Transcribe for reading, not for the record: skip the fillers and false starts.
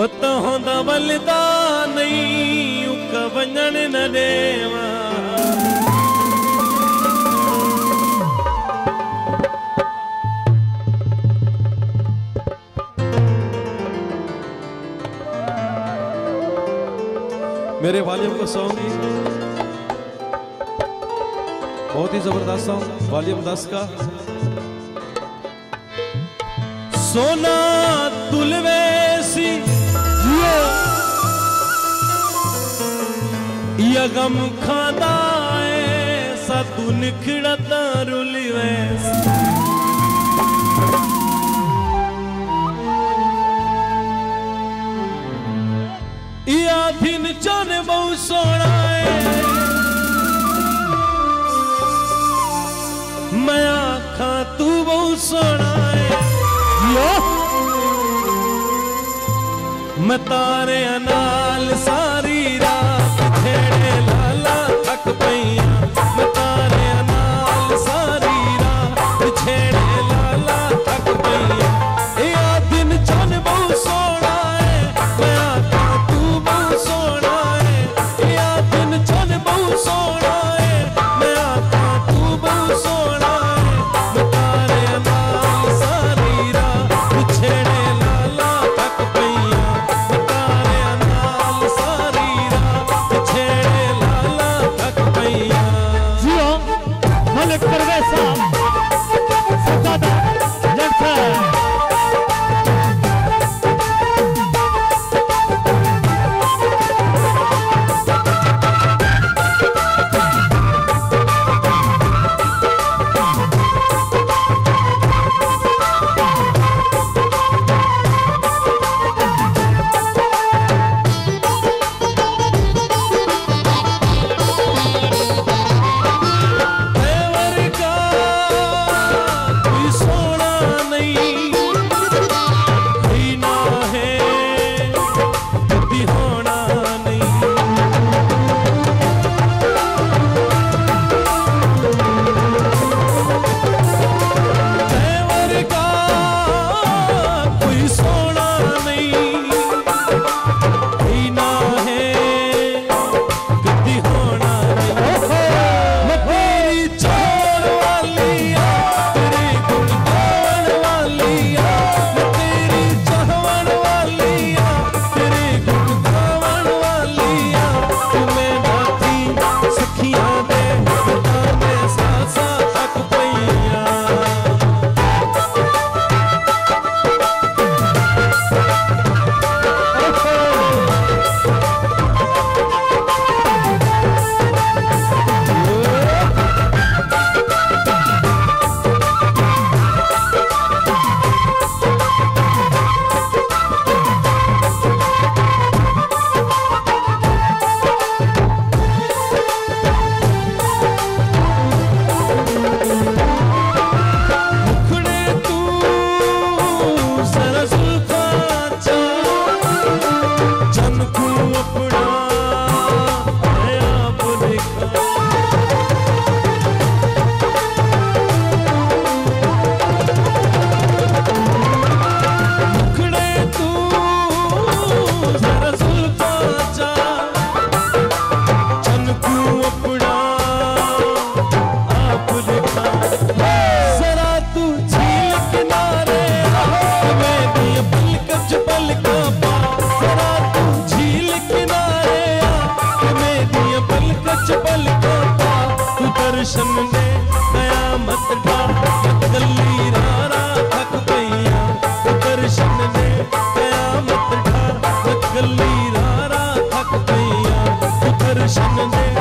पता होंदा बलदा नहीं उक वंजन न देवा। मेरे वॉल्यूम का सॉन्ग बहुत ही जबरदस्त सॉन्ग, वॉल्यूम 10 का। सोना तुलवेसी या गम खादा है सतु निखड़ता रुलवेसी। या दिन चन बहु सोना है मैं आखा तू बहु सोना है। मैं तारे नाल सारी रात छेड़े लाला थक पैया। मैं तारे नाल सारी रात छेड़े लाला थक पैया। या दिन चन बहु सोना है मैं आखा तू बहु सोना है। या दिन चन बहु सोना है मैं आखा तू बहु सोना है। मैं तारे नाल सारी रात छेड़े लाला थक पैया। दर्शन ने कयामत ढा गली रारा थक पैया। दर्शन ने कयामत ढा गली रारा थक पैया। दर्शन ने